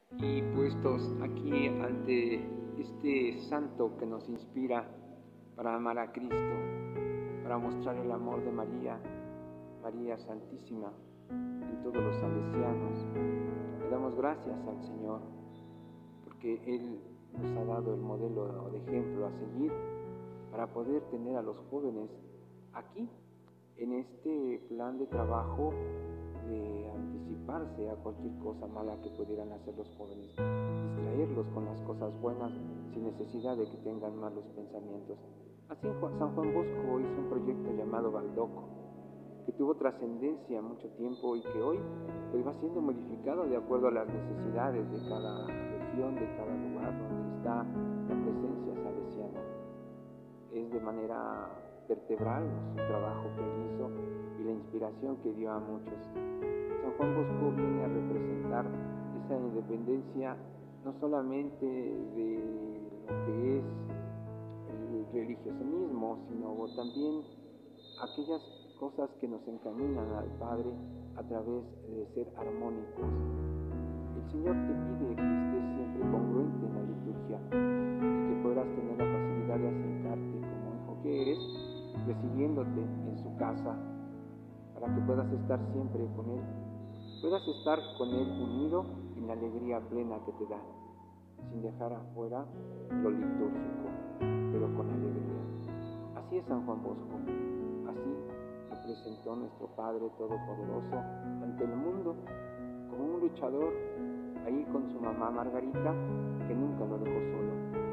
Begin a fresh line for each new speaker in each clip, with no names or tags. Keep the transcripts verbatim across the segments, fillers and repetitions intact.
Y puestos aquí ante este santo que nos inspira para amar a Cristo, para mostrar el amor de María, María Santísima, en todos los salesianos, le damos gracias al Señor, porque Él nos ha dado el modelo de ejemplo a seguir para poder tener a los jóvenes aquí, en este plan de trabajo de anticiparse a cualquier cosa mala que pudieran hacer los jóvenes, distraerlos con las cosas buenas sin necesidad de que tengan malos pensamientos. Así San Juan Bosco hizo un proyecto llamado Baldoco, que tuvo trascendencia mucho tiempo y que hoy pues, va siendo modificado de acuerdo a las necesidades de cada región, de cada lugar donde está la presencia salesiana. Es de manera vertebral su trabajo que él hizo y la inspiración que dio a muchos. San Juan Bosco viene a representar esa independencia no solamente de lo que es el religionismo, sino también aquellas cosas que nos encaminan al Padre a través de ser armónicos. El Señor te pide que estés siempre congruente en la liturgia y que puedas tener la facilidad de acercarte como hijo que eres, recibiéndote en su casa, para que puedas estar siempre con Él, puedas estar con Él unido en la alegría plena que te da, sin dejar afuera lo litúrgico, pero con alegría. Así es San Juan Bosco, así lo presentó nuestro Padre Todopoderoso ante el mundo, como un luchador, ahí con su mamá Margarita, que nunca lo dejó solo.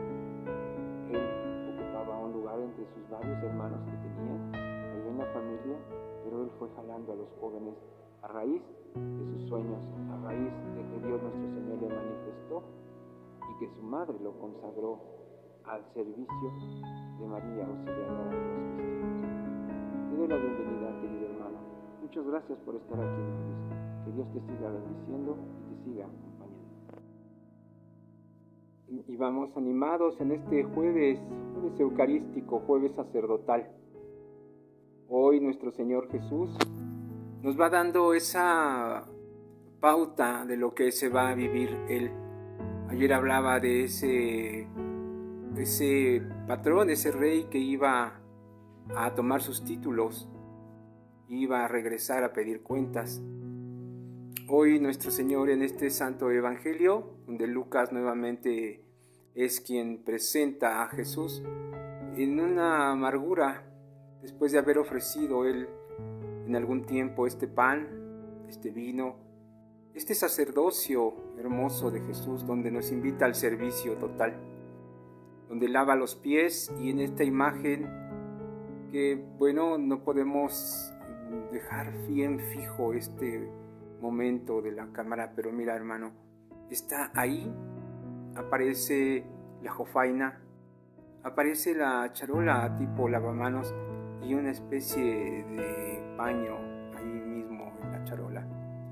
Él ocupaba un lugar entre sus varios hermanos que tenía, ahí en la familia, pero él fue jalando a los jóvenes a raíz de sus sueños, a raíz de que Dios nuestro Señor le manifestó y que su madre lo consagró al servicio de María, auxiliadora de los cristianos. Te doy la bienvenida, querido hermano. Muchas gracias por estar aquí en la iglesia. Que Dios te siga bendiciendo y te siga acompañando. Y vamos animados en este jueves, jueves eucarístico, jueves sacerdotal. Hoy nuestro Señor Jesús nos va dando esa pauta de lo que se va a vivir Él. Ayer hablaba de ese, ese patrón, ese rey que iba a tomar sus títulos, iba a regresar a pedir cuentas. Hoy nuestro Señor en este Santo Evangelio, donde Lucas nuevamente es quien presenta a Jesús en una amargura, después de haber ofrecido Él en algún tiempo este pan, este vino, este sacerdocio hermoso de Jesús, donde nos invita al servicio total, donde lava los pies, y en esta imagen que, bueno, no podemos dejar bien fijo este momento de la cámara, pero mira, hermano, está ahí, aparece la jofaina, aparece la charola tipo lavamanos y una especie de paño ahí mismo en la charola,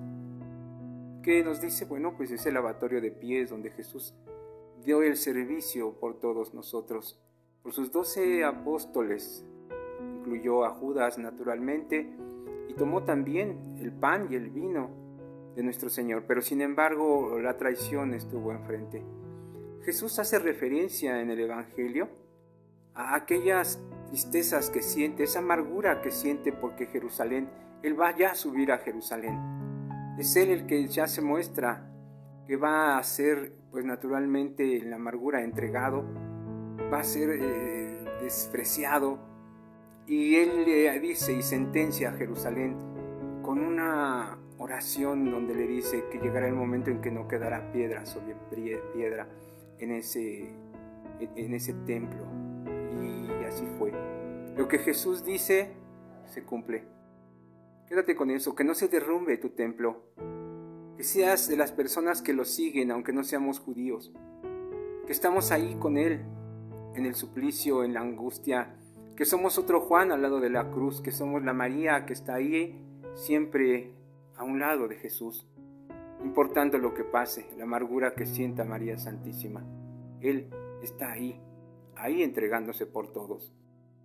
que nos dice, bueno, pues es el lavatorio de pies donde Jesús dio el servicio por todos nosotros, por sus doce apóstoles, incluyó a Judas naturalmente, y tomó también el pan y el vino de nuestro Señor, pero sin embargo la traición estuvo enfrente. Jesús hace referencia en el Evangelio a aquellas tristezas que siente, esa amargura que siente porque Jerusalén, Él va ya a subir a Jerusalén. Es Él el que ya se muestra que va a ser, pues naturalmente, en la amargura entregado, va a ser eh, despreciado, y Él le dice y sentencia a Jerusalén con una oración donde le dice que llegará el momento en que no quedará piedra sobre piedra en ese, en ese templo. Y así fue. Lo que Jesús dice se cumple. Quédate con eso, que no se derrumbe tu templo, que seas de las personas que lo siguen, aunque no seamos judíos, que estamos ahí con Él, en el suplicio, en la angustia, que somos otro Juan al lado de la cruz, que somos la María que está ahí siempre a un lado de Jesús, no importando lo que pase, la amargura que sienta María Santísima. Él está ahí, ahí entregándose por todos.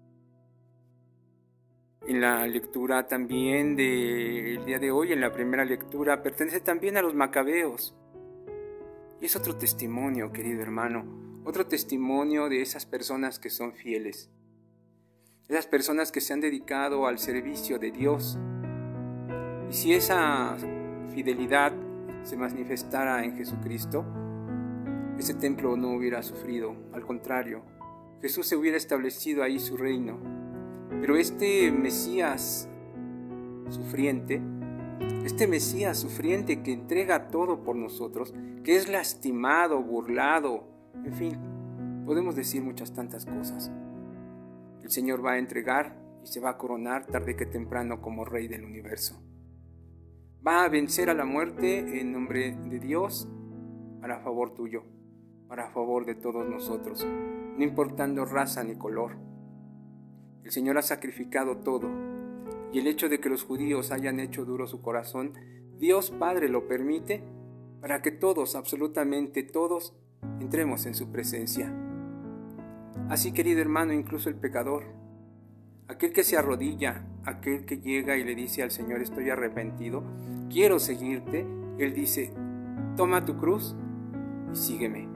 En la lectura también del día de hoy, en la primera lectura, pertenece también a los macabeos. Y es otro testimonio, querido hermano, otro testimonio de esas personas que son fieles, esas personas que se han dedicado al servicio de Dios. Y si esa fidelidad se manifestara en Jesucristo, ese templo no hubiera sufrido, al contrario, Jesús se hubiera establecido ahí su reino. Pero este Mesías sufriente, este Mesías sufriente que entrega todo por nosotros, que es lastimado, burlado, en fin, podemos decir muchas tantas cosas. El Señor va a entregar y se va a coronar tarde que temprano como Rey del universo. Va a vencer a la muerte en nombre de Dios para favor tuyo, para favor de todos nosotros, no importando raza ni color. El Señor ha sacrificado todo, y el hecho de que los judíos hayan hecho duro su corazón, Dios Padre lo permite para que todos, absolutamente todos, entremos en su presencia. Así, querido hermano, incluso el pecador, aquel que se arrodilla, aquel que llega y le dice al Señor: estoy arrepentido, quiero seguirte, Él dice: toma tu cruz y sígueme.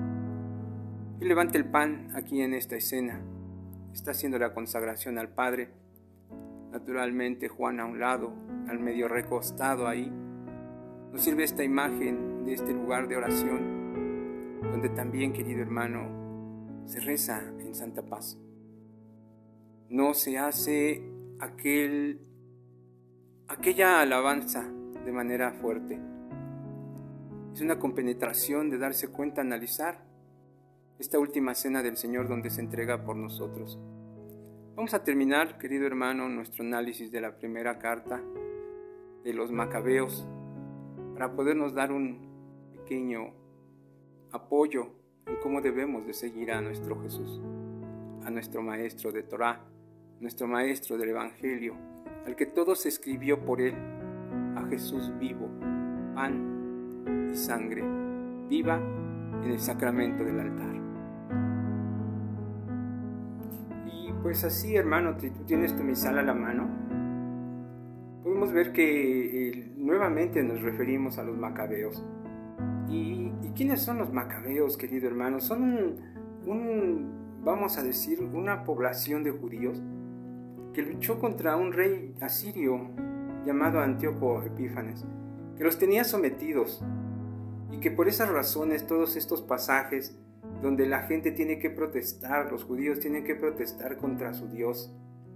Y levanta el pan aquí en esta escena, está haciendo la consagración al Padre. Naturalmente Juan a un lado, al medio recostado ahí, nos sirve esta imagen de este lugar de oración, donde también, querido hermano, se reza en santa paz. No se hace aquel, aquella alabanza de manera fuerte. Es una compenetración de darse cuenta, analizar esta última cena del Señor donde se entrega por nosotros. Vamos a terminar, querido hermano, nuestro análisis de la primera carta de los Macabeos para podernos dar un pequeño apoyo en cómo debemos de seguir a nuestro Jesús, a nuestro maestro de Torá, nuestro maestro del Evangelio, al que todo se escribió por él, a Jesús vivo, pan y sangre, viva en el sacramento del altar. Y pues así, hermano, si tú tienes tu misal a la mano, podemos ver que eh, nuevamente nos referimos a los Macabeos. ¿Y, ¿Y quiénes son los Macabeos, querido hermano? Son un, un, vamos a decir, una población de judíos que luchó contra un rey asirio llamado Antíoco Epífanes, que los tenía sometidos, y que por esas razones todos estos pasajes donde la gente tiene que protestar, los judíos tienen que protestar contra su Dios,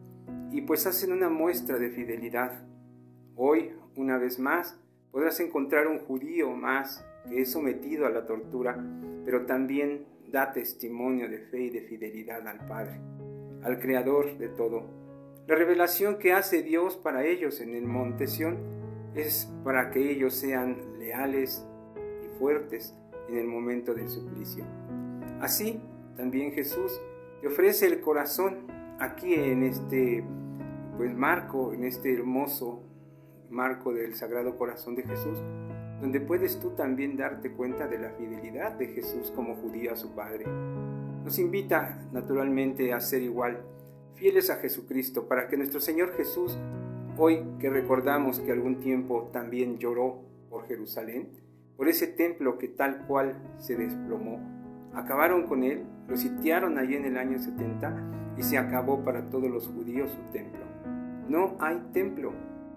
y pues hacen una muestra de fidelidad. Hoy, una vez más, podrás encontrar un judío más que es sometido a la tortura, pero también da testimonio de fe y de fidelidad al Padre, al Creador de todo. La revelación que hace Dios para ellos en el monte Sión es para que ellos sean leales y fuertes en el momento del suplicio. Así, también Jesús te ofrece el corazón aquí en este pues, marco, en este hermoso marco del Sagrado Corazón de Jesús, donde puedes tú también darte cuenta de la fidelidad de Jesús como judío a su Padre. Nos invita naturalmente a ser igual, fieles a Jesucristo, para que nuestro Señor Jesús, hoy que recordamos que algún tiempo también lloró por Jerusalén, por ese templo que tal cual se desplomó, acabaron con él, lo sitiaron allí en el año setenta y se acabó para todos los judíos su templo. No hay templo.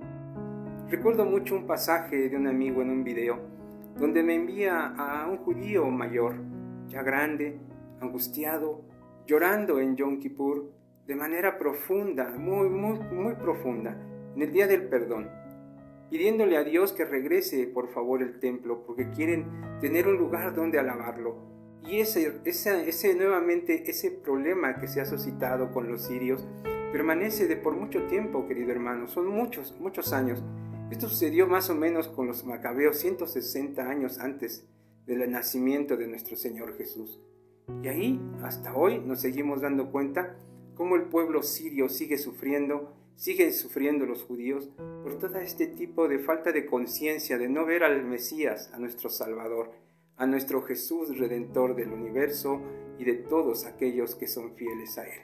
Recuerdo mucho un pasaje de un amigo en un video donde me envía a un judío mayor, ya grande, angustiado, llorando en Yom Kippur de manera profunda, muy, muy, muy profunda, en el día del perdón, pidiéndole a Dios que regrese por favor el templo porque quieren tener un lugar donde alabarlo. Y ese, ese, ese nuevamente ese problema que se ha suscitado con los sirios permanece de por mucho tiempo, querido hermano, son muchos, muchos años. Esto sucedió más o menos con los Macabeos ciento sesenta años antes del nacimiento de nuestro Señor Jesús. Y ahí, hasta hoy, nos seguimos dando cuenta cómo el pueblo sirio sigue sufriendo, siguen sufriendo los judíos por todo este tipo de falta de conciencia, de no ver al Mesías, a nuestro Salvador, a nuestro Jesús Redentor del universo y de todos aquellos que son fieles a Él.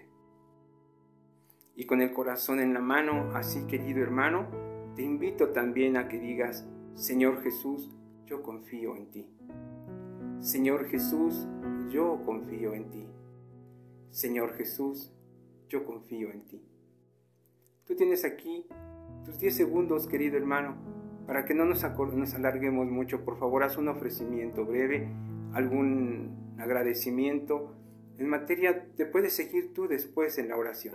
Y con el corazón en la mano, así querido hermano, te invito también a que digas: Señor Jesús, yo confío en ti. Señor Jesús, yo confío en ti. Señor Jesús, yo confío en ti. Tú tienes aquí tus diez segundos, querido hermano, para que no nos, nos alarguemos mucho. Por favor, haz un ofrecimiento breve, algún agradecimiento. En materia, te puedes seguir tú después en la oración.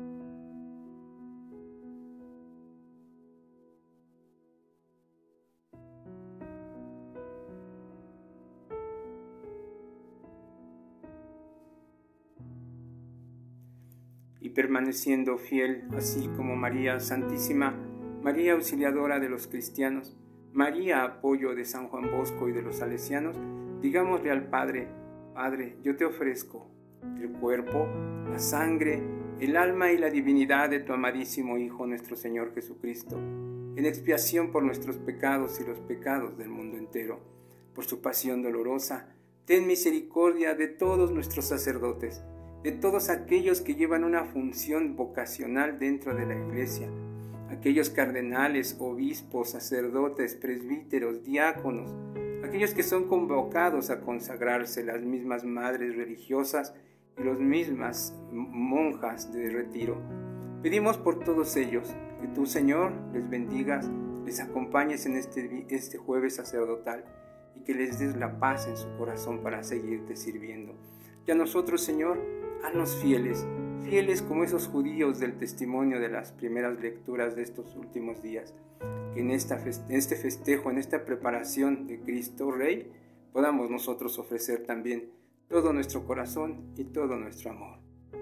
Y permaneciendo fiel, así como María Santísima, María Auxiliadora de los cristianos, María Apoyo de San Juan Bosco y de los salesianos, digámosle al Padre: Padre, yo te ofrezco el cuerpo, la sangre, el alma y la divinidad de tu amadísimo Hijo, nuestro Señor Jesucristo, en expiación por nuestros pecados y los pecados del mundo entero. Por su pasión dolorosa, ten misericordia de todos nuestros sacerdotes, de todos aquellos que llevan una función vocacional dentro de la Iglesia, aquellos cardenales, obispos, sacerdotes, presbíteros, diáconos, aquellos que son convocados a consagrarse, las mismas madres religiosas y las mismas monjas de retiro. Pedimos por todos ellos que tú, Señor, les bendigas, les acompañes en este, este jueves sacerdotal y que les des la paz en su corazón para seguirte sirviendo. Y a nosotros, Señor, haznos fieles, fieles como esos judíos del testimonio de las primeras lecturas de estos últimos días, que en, esta feste- en este festejo, en esta preparación de Cristo Rey, podamos nosotros ofrecer también todo nuestro corazón y todo nuestro amor.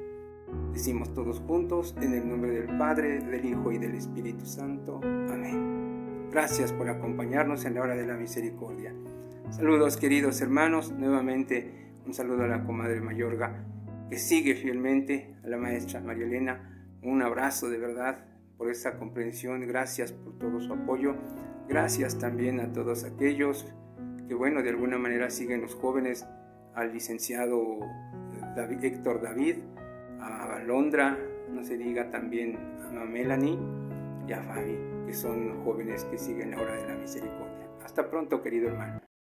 Decimos todos juntos, en el nombre del Padre, del Hijo y del Espíritu Santo. Amén. Gracias por acompañarnos en la hora de la misericordia. Saludos, queridos hermanos, nuevamente un saludo a la comadre Mayorga, que sigue fielmente, a la maestra María Elena, un abrazo de verdad por esa comprensión, gracias por todo su apoyo, gracias también a todos aquellos que, bueno, de alguna manera siguen los jóvenes, al licenciado David, Héctor David, a Londra, no se diga también a Melanie y a Fabi, que son jóvenes que siguen la hora de la misericordia. Hasta pronto, querido hermano.